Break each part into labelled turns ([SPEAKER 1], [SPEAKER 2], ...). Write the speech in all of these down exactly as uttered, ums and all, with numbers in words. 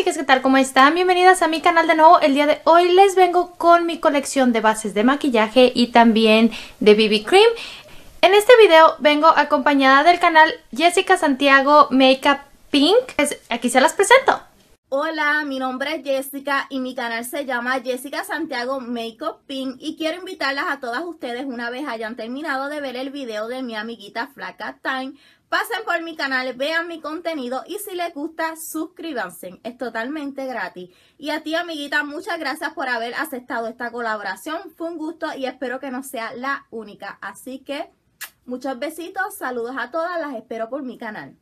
[SPEAKER 1] chicas, ¿qué tal? ¿Cómo están? Bienvenidas a mi canal de nuevo. El día de hoy les vengo con mi colección de bases de maquillaje y también de B B Cream. En este video vengo acompañada del canal Jessica Santiago Makeup Pink. Pues aquí se las presento.
[SPEAKER 2] Hola, mi nombre es Jessica y mi canal se llama Jessica Santiago Makeup Pink y quiero invitarlas a todas ustedes una vez hayan terminado de ver el video de mi amiguita Flaca Time. Pasen por mi canal, vean mi contenido y si les gusta, suscríbanse. Es totalmente gratis. Y a ti, amiguita, muchas gracias por haber aceptado esta colaboración. Fue un gusto y espero que no sea la única. Así que muchos besitos, saludos a todas, las espero por mi canal.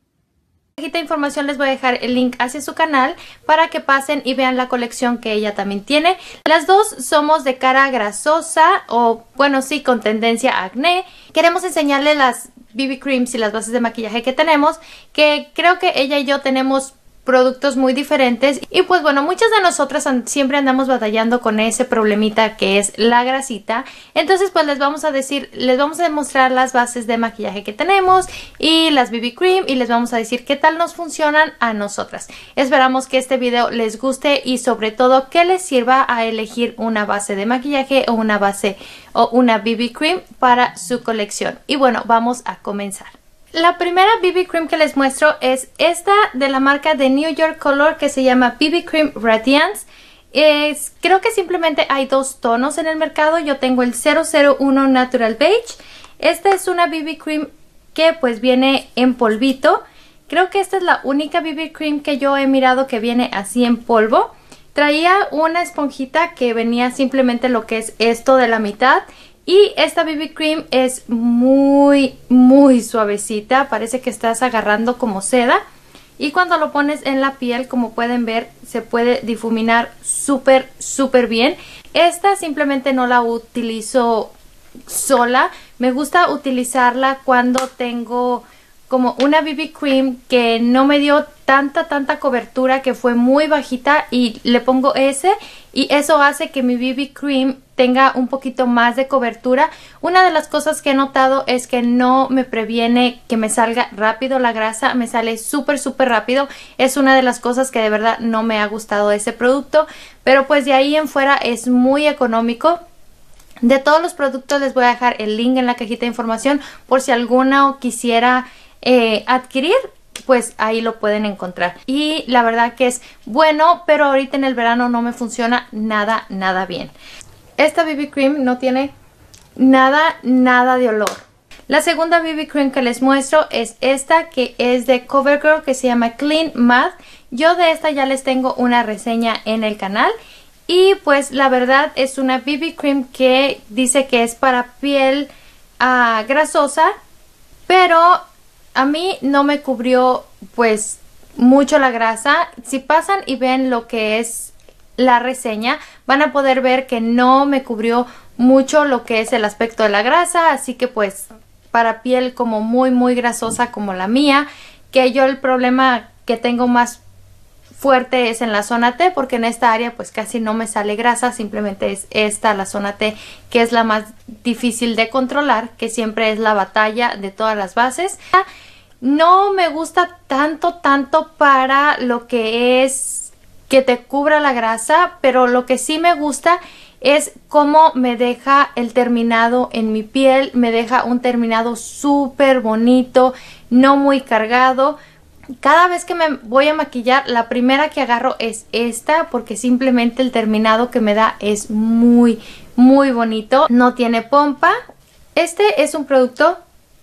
[SPEAKER 1] En esta información les voy a dejar el link hacia su canal para que pasen y vean la colección que ella también tiene. Las dos somos de cara grasosa o bueno sí con tendencia a acné. Queremos enseñarles las B B Creams y las bases de maquillaje que tenemos, que creo que ella y yo tenemos productos muy diferentes y pues bueno, muchas de nosotras siempre andamos batallando con ese problemita que es la grasita. Entonces pues les vamos a decir, les vamos a demostrar las bases de maquillaje que tenemos y las B B Cream y les vamos a decir qué tal nos funcionan a nosotras. Esperamos que este video les guste y sobre todo que les sirva a elegir una base de maquillaje o una base o una B B Cream para su colección. Y bueno, vamos a comenzar. La primera B B Cream que les muestro es esta de la marca de New York Color que se llama B B Cream Radiance. Es, creo que simplemente hay dos tonos en el mercado. Yo tengo el cero cero uno Natural Beige. Esta es una B B Cream que pues viene en polvito. Creo que esta es la única B B Cream que yo he mirado que viene así en polvo. Traía una esponjita que venía simplemente lo que es esto de la mitad. Y esta B B Cream es muy, muy suavecita. Parece que estás agarrando como seda. Y cuando lo pones en la piel, como pueden ver, se puede difuminar súper, súper bien. Esta simplemente no la utilizo sola. Me gusta utilizarla cuando tengo como una B B Cream que no me dio tanta, tanta cobertura, que fue muy bajita y le pongo ese. Y eso hace que mi B B Cream tenga un poquito más de cobertura. Una de las cosas que he notado es que no me previene que me salga rápido la grasa, me sale súper súper rápido. Es una de las cosas que de verdad no me ha gustado de ese producto, pero pues de ahí en fuera es muy económico. De todos los productos les voy a dejar el link en la cajita de información por si alguno quisiera eh, adquirir. Pues ahí lo pueden encontrar. Y la verdad que es bueno, pero ahorita en el verano no me funciona nada, nada bien. Esta B B Cream no tiene nada, nada de olor. La segunda B B Cream que les muestro es esta, que es de CoverGirl, que se llama Clean Matte. Yo de esta ya les tengo una reseña en el canal. Y pues la verdad es una B B Cream que dice que es para piel uh, grasosa, pero a mí no me cubrió pues mucho la grasa. Si pasan y ven lo que es la reseña, van a poder ver que no me cubrió mucho lo que es el aspecto de la grasa. Así que pues para piel como muy muy grasosa como la mía, que yo el problema que tengo más fuerte es en la zona T, porque en esta área pues casi no me sale grasa, simplemente es esta, la zona T, que es la más difícil de controlar, que siempre es la batalla de todas las bases. No me gusta tanto, tanto para lo que es que te cubra la grasa, pero lo que sí me gusta es cómo me deja el terminado en mi piel. Me deja un terminado súper bonito, no muy cargado. Cada vez que me voy a maquillar, la primera que agarro es esta, porque simplemente el terminado que me da es muy, muy bonito. No tiene pompa. Este es un producto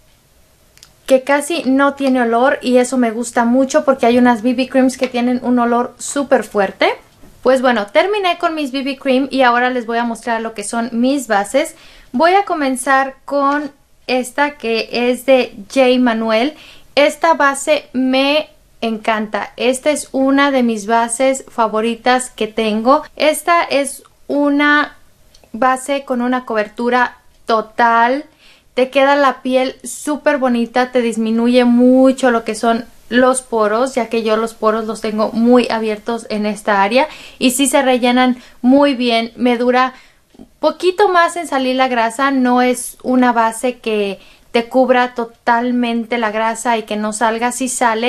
[SPEAKER 1] que casi no tiene olor y eso me gusta mucho, porque hay unas B B Creams que tienen un olor súper fuerte. Pues bueno, terminé con mis B B Cream y ahora les voy a mostrar lo que son mis bases. Voy a comenzar con esta que es de J. Manuel. Esta base me encanta. Esta es una de mis bases favoritas que tengo. Esta es una base con una cobertura total. Te queda la piel súper bonita. Te disminuye mucho lo que son los poros, ya que yo los poros los tengo muy abiertos en esta área. Y sí se rellenan muy bien. Me dura poquito más en salir la grasa. No es una base que te cubra totalmente la grasa y que no salga. Si sale,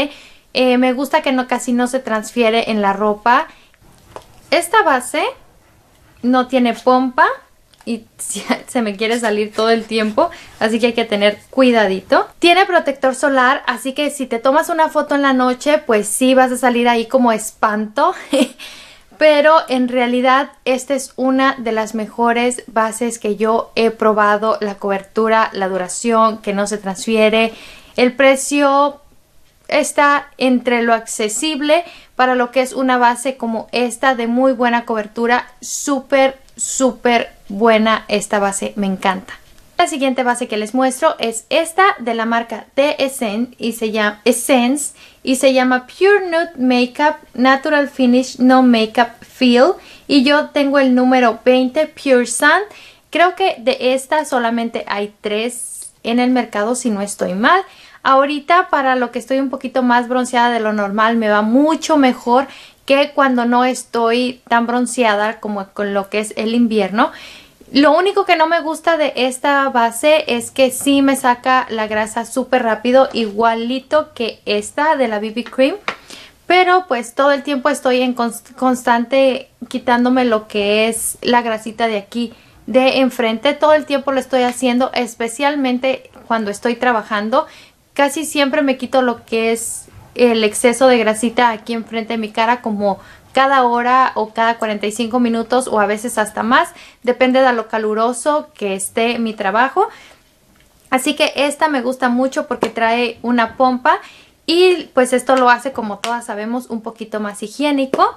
[SPEAKER 1] Eh, me gusta que no, casi no se transfiere en la ropa. Esta base no tiene pompa y se me quiere salir todo el tiempo, así que hay que tener cuidadito. Tiene protector solar, así que si te tomas una foto en la noche, pues sí vas a salir ahí como espanto. Pero en realidad esta es una de las mejores bases que yo he probado. La cobertura, la duración, que no se transfiere. El precio está entre lo accesible para lo que es una base como esta de muy buena cobertura. Súper, súper buena esta base, me encanta. La siguiente base que les muestro es esta de la marca de Essence y se llama Essence y se llama Pure Nude Makeup Natural Finish No Makeup Feel, y yo tengo el número veinte Pure Sand. Creo que de esta solamente hay tres en el mercado, si no estoy mal. Ahorita, para lo que estoy un poquito más bronceada de lo normal, me va mucho mejor que cuando no estoy tan bronceada como con lo que es el invierno. Lo único que no me gusta de esta base es que sí me saca la grasa súper rápido, igualito que esta de la B B Cream. Pero pues todo el tiempo estoy en const- constante quitándome lo que es la grasita de aquí de enfrente. Todo el tiempo lo estoy haciendo, especialmente cuando estoy trabajando. Casi siempre me quito lo que es el exceso de grasita aquí enfrente de mi cara, como cada hora o cada cuarenta y cinco minutos o a veces hasta más. Depende de lo caluroso que esté mi trabajo. Así que esta me gusta mucho porque trae una pompa y pues esto lo hace, como todas sabemos, un poquito más higiénico.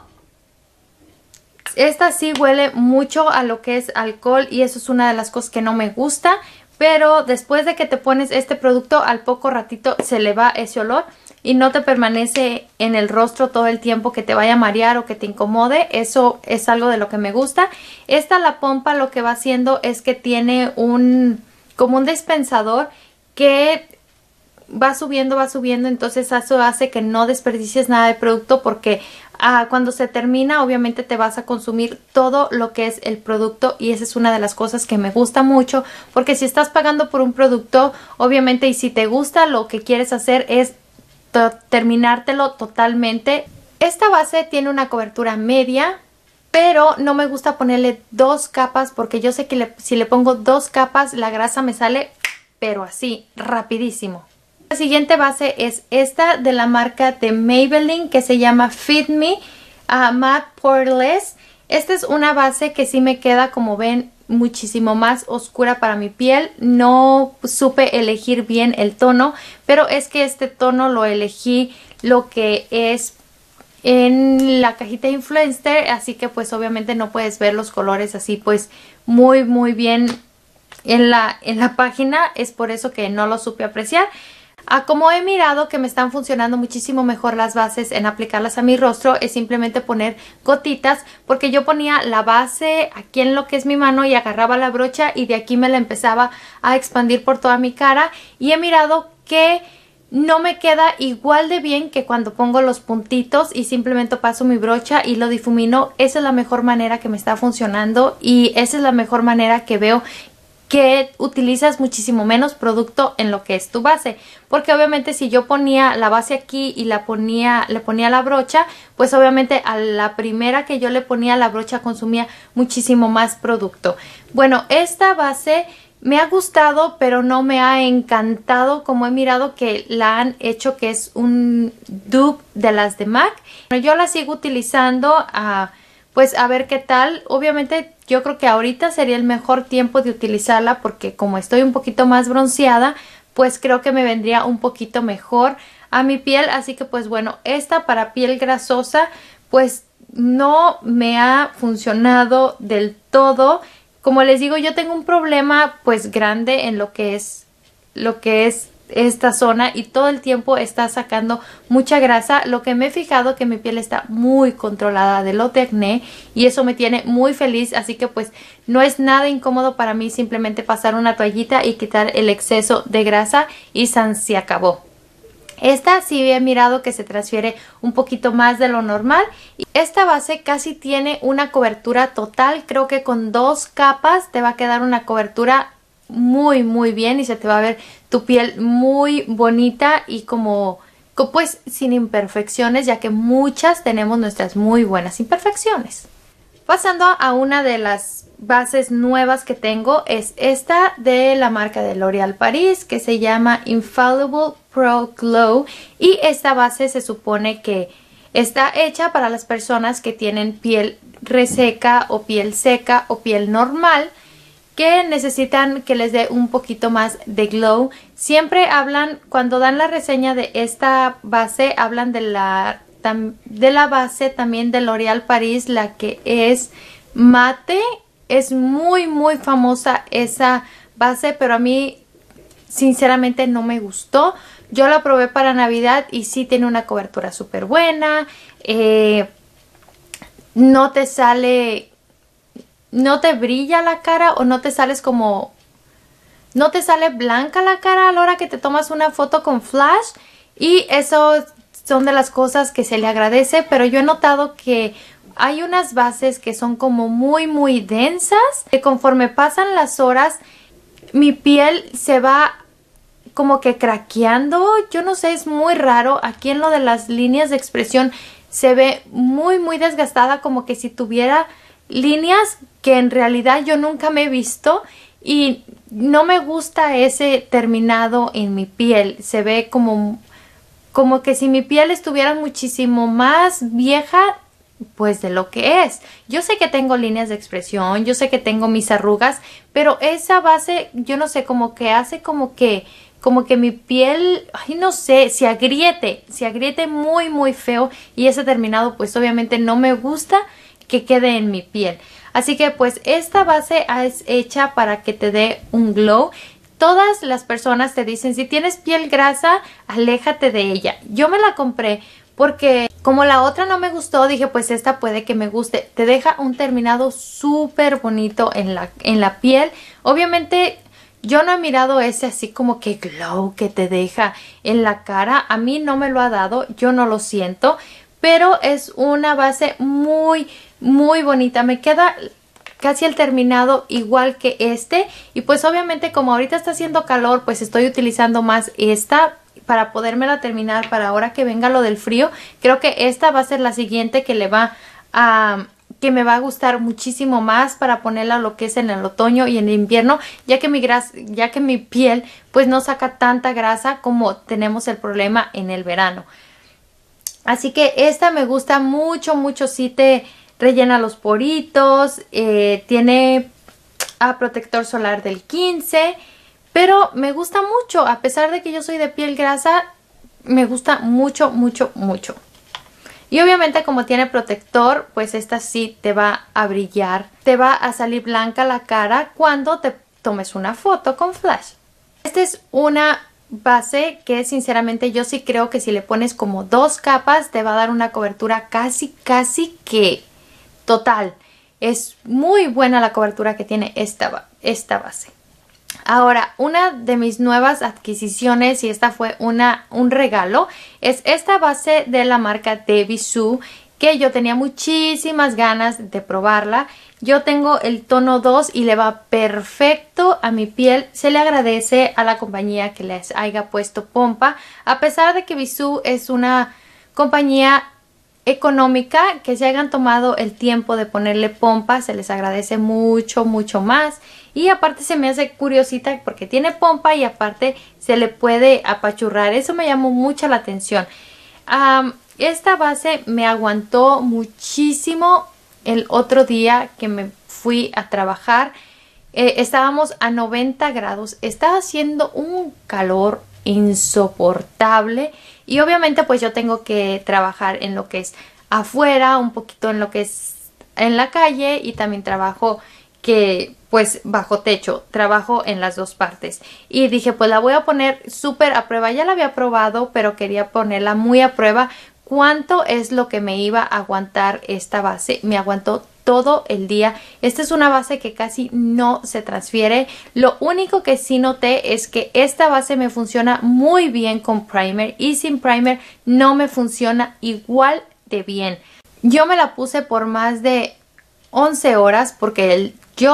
[SPEAKER 1] Esta sí huele mucho a lo que es alcohol y eso es una de las cosas que no me gusta. Pero después de que te pones este producto, al poco ratito se le va ese olor y no te permanece en el rostro todo el tiempo que te vaya a marear o que te incomode. Eso es algo de lo que me gusta. Esta, la pompa, lo que va haciendo es que tiene un como un dispensador que va subiendo, va subiendo. Entonces eso hace que no desperdicies nada de producto, porque ah, cuando se termina obviamente te vas a consumir todo lo que es el producto, y esa es una de las cosas que me gusta mucho, porque si estás pagando por un producto, obviamente, y si te gusta, lo que quieres hacer es terminártelo totalmente. Esta base tiene una cobertura media, pero no me gusta ponerle dos capas, porque yo sé que le, si le pongo dos capas la grasa me sale pero así, rapidísimo. La siguiente base es esta de la marca de Maybelline, que se llama Fit Me uh, Matte Poreless. Esta es una base que sí me queda, como ven, muchísimo más oscura para mi piel. No supe elegir bien el tono, pero es que este tono lo elegí lo que es en la cajita de Influencer, así que pues obviamente no puedes ver los colores así pues muy muy bien en la, en la página. Es por eso que no lo supe apreciar. Ah, como he mirado que me están funcionando muchísimo mejor las bases en aplicarlas a mi rostro, es simplemente poner gotitas, porque yo ponía la base aquí en lo que es mi mano y agarraba la brocha y de aquí me la empezaba a expandir por toda mi cara, y he mirado que no me queda igual de bien que cuando pongo los puntitos y simplemente paso mi brocha y lo difumino. Esa es la mejor manera que me está funcionando, y esa es la mejor manera que veo que utilizas muchísimo menos producto en lo que es tu base, porque obviamente si yo ponía la base aquí y la ponía, le ponía la brocha, pues obviamente a la primera que yo le ponía la brocha consumía muchísimo más producto. Bueno, esta base me ha gustado, pero no me ha encantado, como he mirado que la han hecho que es un dupe de las de MAC. Bueno, yo la sigo utilizando a... pues a ver qué tal. Obviamente yo creo que ahorita sería el mejor tiempo de utilizarla, porque como estoy un poquito más bronceada, pues creo que me vendría un poquito mejor a mi piel. Así que pues bueno, esta para piel grasosa pues no me ha funcionado del todo. Como les digo, yo tengo un problema pues grande en lo que es lo que es esta zona, y todo el tiempo está sacando mucha grasa. Lo que me he fijado que mi piel está muy controlada de lo de acné, y eso me tiene muy feliz. Así que pues no es nada incómodo para mí simplemente pasar una toallita y quitar el exceso de grasa y san se acabó. Esta sí he mirado que se transfiere un poquito más de lo normal. Esta base casi tiene una cobertura total. Creo que con dos capas te va a quedar una cobertura muy muy bien y se te va a ver tu piel muy bonita y como, pues sin imperfecciones, ya que muchas tenemos nuestras muy buenas imperfecciones. Pasando a una de las bases nuevas que tengo, es esta de la marca de L'Oréal Paris, que se llama Infallible Pro Glow, y esta base se supone que está hecha para las personas que tienen piel reseca o piel seca o piel normal, que necesitan que les dé un poquito más de glow. Siempre hablan, cuando dan la reseña de esta base, hablan de la, de la base también de L'Oréal Paris, la que es mate. Es muy muy famosa esa base, pero a mí sinceramente no me gustó. Yo la probé para Navidad y sí tiene una cobertura súper buena. Eh, no te sale... No te brilla la cara o no te sales como... No te sale blanca la cara a la hora que te tomas una foto con flash. Y eso son de las cosas que se le agradece. Pero yo he notado que hay unas bases que son como muy muy densas. Que conforme pasan las horas, mi piel se va como que craqueando. Yo no sé, es muy raro. Aquí en lo de las líneas de expresión se ve muy muy desgastada, como que si tuviera líneas que en realidad yo nunca me he visto, y no me gusta ese terminado en mi piel. Se ve como, como que si mi piel estuviera muchísimo más vieja pues de lo que es. Yo sé que tengo líneas de expresión, yo sé que tengo mis arrugas, pero esa base yo no sé, como que hace como que como que mi piel, ay no sé, se agriete, se agriete muy muy feo, y ese terminado pues obviamente no me gusta que quede en mi piel. Así que pues esta base es hecha para que te dé un glow. Todas las personas te dicen, si tienes piel grasa, aléjate de ella. Yo me la compré porque como la otra no me gustó, dije pues esta puede que me guste. Te deja un terminado súper bonito en la, en la piel. Obviamente yo no he mirado ese así como que glow que te deja en la cara. A mí no me lo ha dado, yo no lo siento. Pero es una base muy muy bonita. Me queda casi el terminado igual que este. Y pues obviamente como ahorita está haciendo calor, pues estoy utilizando más esta para podérmela terminar para ahora que venga lo del frío. Creo que esta va a ser la siguiente que le va a... que me va a gustar muchísimo más para ponerla lo que es en el otoño y en el invierno, ya que mi grasa, ya que mi piel pues no saca tanta grasa como tenemos el problema en el verano. Así que esta me gusta mucho, mucho. Sí te rellena los poritos, eh, tiene ah, protector solar del quince, pero me gusta mucho. A pesar de que yo soy de piel grasa, me gusta mucho, mucho, mucho. Y obviamente como tiene protector, pues esta sí te va a brillar, te va a salir blanca la cara cuando te tomes una foto con flash. Esta es una base que sinceramente yo sí creo que si le pones como dos capas te va a dar una cobertura casi casi que total. Es muy buena la cobertura que tiene esta, esta base. Ahora, una de mis nuevas adquisiciones, y esta fue una, un regalo, es esta base de la marca de Bisú, que yo tenía muchísimas ganas de probarla. Yo tengo el tono dos y le va perfecto a mi piel. Se le agradece a la compañía que les haya puesto pompa. A pesar de que Bisú es una compañía económica, que se hayan tomado el tiempo de ponerle pompa, se les agradece mucho, mucho más. Y aparte se me hace curiosita porque tiene pompa y aparte se le puede apachurrar. Eso me llamó mucho la atención. Um, esta base me aguantó muchísimo. El otro día que me fui a trabajar, eh, estábamos a noventa grados, estaba haciendo un calor insoportable, y obviamente pues yo tengo que trabajar en lo que es afuera, un poquito en lo que es en la calle, y también trabajo que pues bajo techo, trabajo en las dos partes. Y dije pues la voy a poner súper a prueba. Ya la había probado, pero quería ponerla muy a prueba. ¿Cuánto es lo que me iba a aguantar esta base? Me aguantó todo el día. Esta es una base que casi no se transfiere. Lo único que sí noté es que esta base me funciona muy bien con primer, y sin primer no me funciona igual de bien. Yo me la puse por más de once horas porque el, yo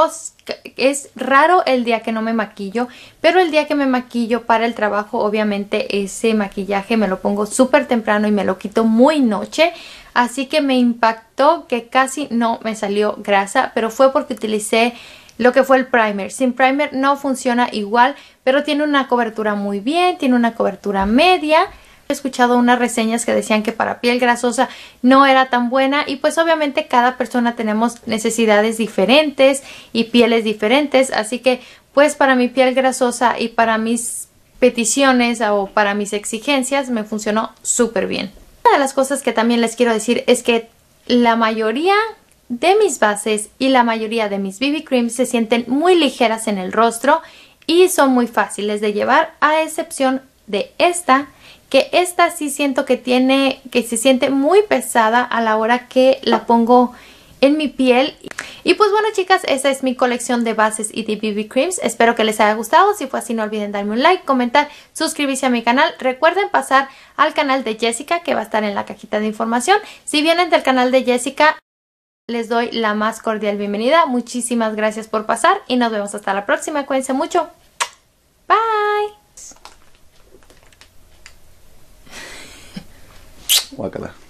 [SPEAKER 1] Es raro el día que no me maquillo, pero el día que me maquillo para el trabajo, obviamente ese maquillaje me lo pongo súper temprano y me lo quito muy noche. Así que me impactó que casi no me salió grasa, pero fue porque utilicé lo que fue el primer. Sin primer no funciona igual, pero tiene una cobertura muy bien, tiene una cobertura media. He escuchado unas reseñas que decían que para piel grasosa no era tan buena y pues obviamente cada persona tenemos necesidades diferentes y pieles diferentes, así que pues para mi piel grasosa y para mis peticiones o para mis exigencias me funcionó súper bien. Una de las cosas que también les quiero decir es que la mayoría de mis bases y la mayoría de mis B B creams se sienten muy ligeras en el rostro y son muy fáciles de llevar, a excepción de esta, que esta sí siento que tiene, que se siente muy pesada a la hora que la pongo en mi piel. Y pues bueno, chicas, esa es mi colección de bases y de B B creams. Espero que les haya gustado. Si fue así, no olviden darme un like, comentar, suscribirse a mi canal. Recuerden pasar al canal de Jessica, que va a estar en la cajita de información. Si vienen del canal de Jessica, les doy la más cordial bienvenida. Muchísimas gracias por pasar y nos vemos hasta la próxima. Cuídense mucho. Bye.
[SPEAKER 3] Guácala.